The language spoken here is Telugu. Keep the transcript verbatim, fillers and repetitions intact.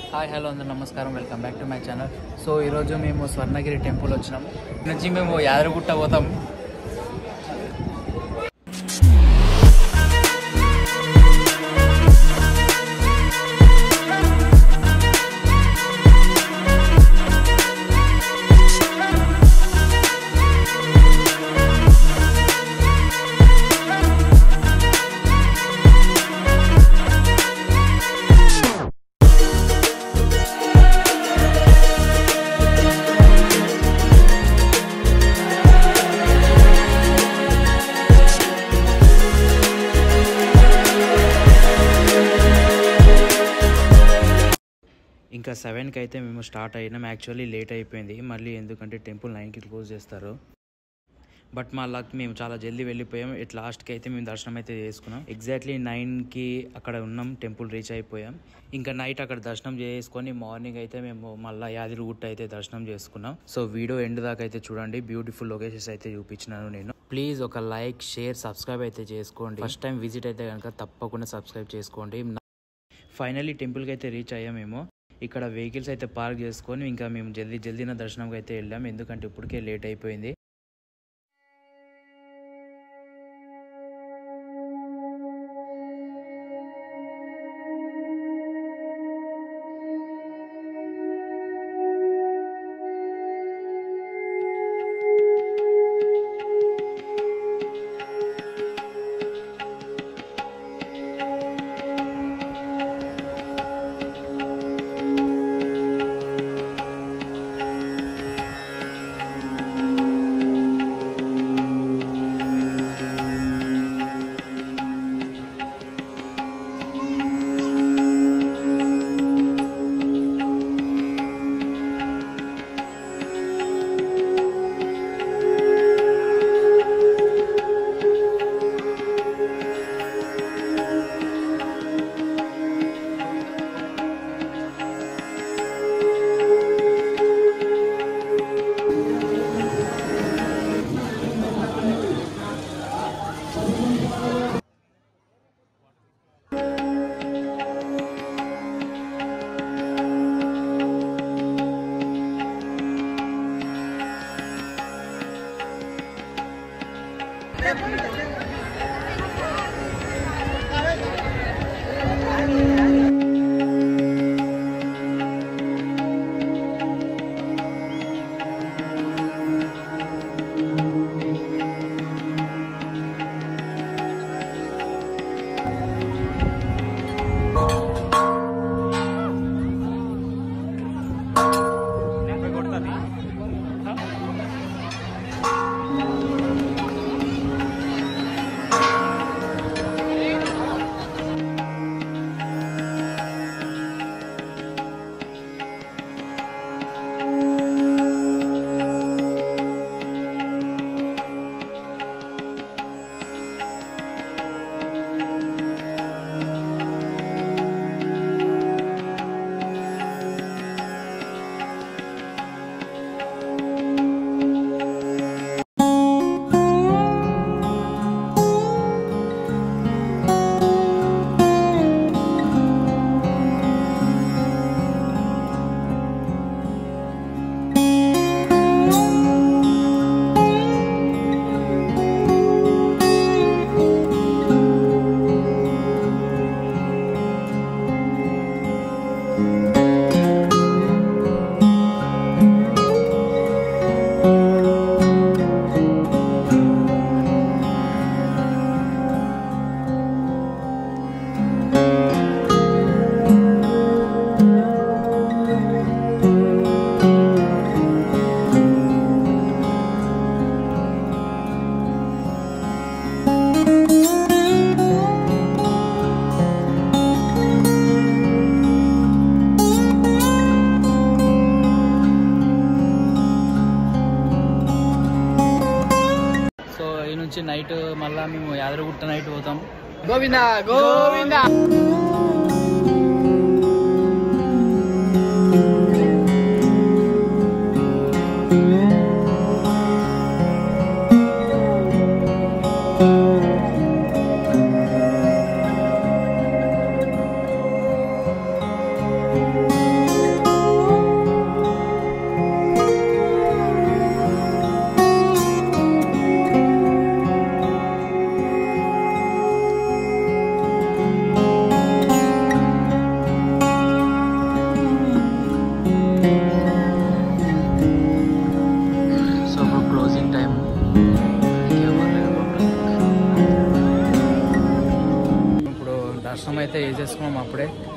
హాయ్ హలో అందరూ నమస్కారం, welcome back to my channel. So ఈరోజు మేము స్వర్ణగిరి టెంపుల్ వచ్చినాం. నుంచి మేము యాదగిరిగుట్ట పోతాం. ఇంకా సెవెన్కి అయితే మేము స్టార్ట్ అయినాం. యాక్చువల్లీ లేట్ అయిపోయింది మళ్ళీ, ఎందుకంటే టెంపుల్ నైన్కి క్లోజ్ చేస్తారు. బట్ మా లక్, మేము చాలా జల్దీ వెళ్ళిపోయాం. ఇట్ లాస్ట్కి అయితే మేము దర్శనం అయితే చేసుకున్నాం. ఎగ్జాక్ట్లీ నైన్కి అక్కడ ఉన్నాం, టెంపుల్ రీచ్ అయిపోయాం. ఇంకా నైట్ అక్కడ దర్శనం చేసుకొని మార్నింగ్ అయితే మేము మళ్ళీ యాదగిరిగుట్ట అయితే దర్శనం చేసుకున్నాం. సో వీడియో ఎండ్ దాకా అయితే చూడండి, బ్యూటిఫుల్ లొకేషన్స్ అయితే చూపించినాను నేను. ప్లీజ్ ఒక లైక్, షేర్, సబ్స్క్రైబ్ అయితే చేసుకోండి. ఫస్ట్ టైం విజిట్ అయితే కనుక తప్పకుండా సబ్స్క్రైబ్ చేసుకోండి. ఫైనల్లీ టెంపుల్కి అయితే రీచ్ అయ్యాం మేము. ఇక్కడ వెహికల్స్ అయితే పార్క్ చేసుకొని ఇంకా మేము జల్దీ జల్దీన దర్శనంకి అయితే వెళ్ళాం, ఎందుకంటే ఇప్పటికే లేట్ అయిపోయింది. నుంచి నైట్ మళ్ళీ మేము యాదగిరిగుట్ట నైట్ పోతాం. గోవిందా గోవిందా. అప్పుడే